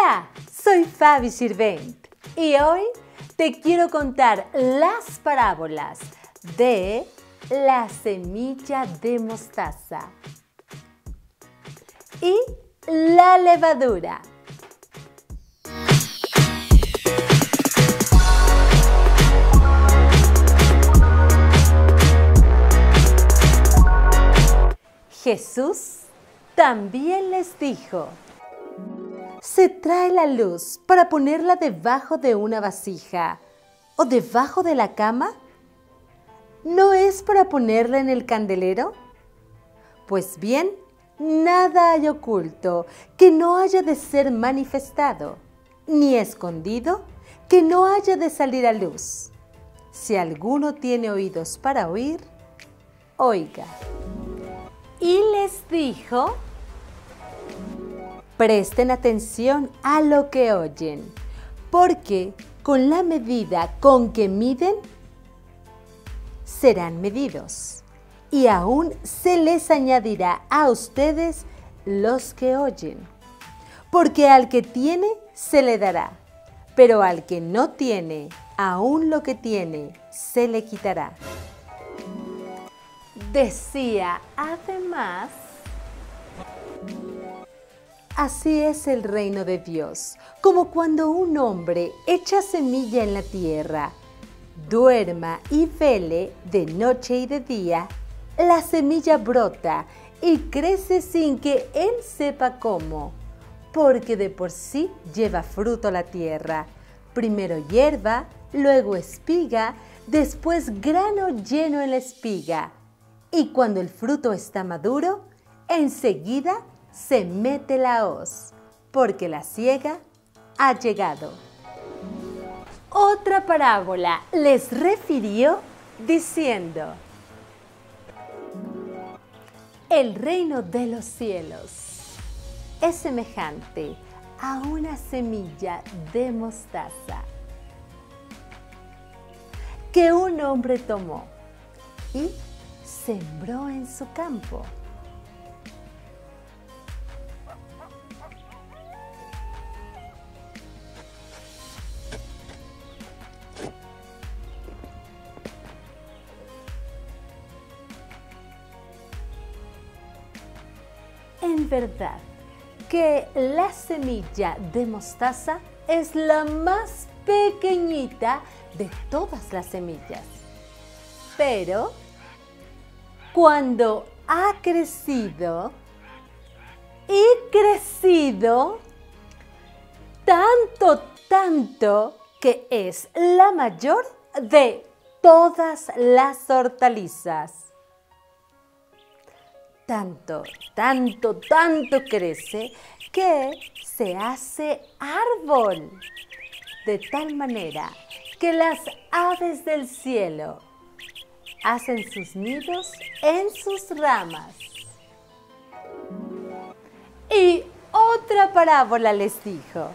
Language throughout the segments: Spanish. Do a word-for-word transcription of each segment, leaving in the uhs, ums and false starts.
Hola, soy Fabi Sirvent y hoy te quiero contar las parábolas de la semilla de mostaza y la levadura. Jesús también les dijo: se trae la luz para ponerla debajo de una vasija o debajo de la cama. ¿No es para ponerla en el candelero? Pues bien, nada hay oculto que no haya de ser manifestado, ni escondido que no haya de salir a luz. Si alguno tiene oídos para oír, oiga. Y les dijo: presten atención a lo que oyen, porque con la medida con que miden, serán medidos, y aún se les añadirá a ustedes los que oyen. Porque al que tiene, se le dará, pero al que no tiene, aún lo que tiene, se le quitará. Decía además: así es el reino de Dios, como cuando un hombre echa semilla en la tierra, duerma y vele de noche y de día, la semilla brota y crece sin que él sepa cómo, porque de por sí lleva fruto la tierra, primero hierba, luego espiga, después grano lleno en la espiga, y cuando el fruto está maduro, enseguida se mete la hoz, porque la siega ha llegado. Otra parábola les refirió diciendo: el reino de los cielos es semejante a una semilla de mostaza que un hombre tomó y sembró en su campo. En verdad que la semilla de mostaza es la más pequeñita de todas las semillas. Pero cuando ha crecido y crecido tanto, tanto que es la mayor de todas las hortalizas. Tanto, tanto, tanto crece que se hace árbol, de tal manera que las aves del cielo hacen sus nidos en sus ramas. Y otra parábola les dijo: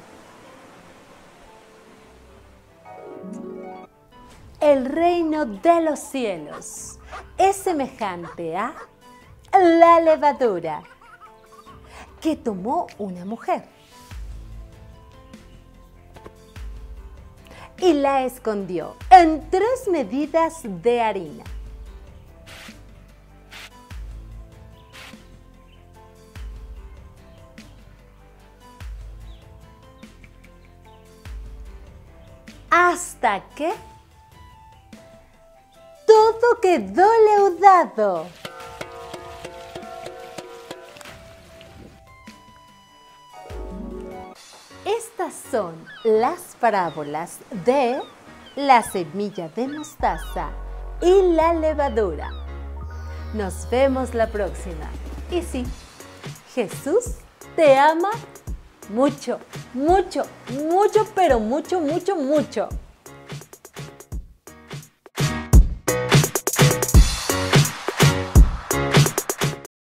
el reino de los cielos es semejante a la levadura que tomó una mujer y la escondió en tres medidas de harina. Hasta que todo quedó leudado. Estas son las parábolas de la semilla de mostaza y la levadura. Nos vemos la próxima. Y sí, Jesús te ama mucho, mucho, mucho, pero mucho, mucho, mucho.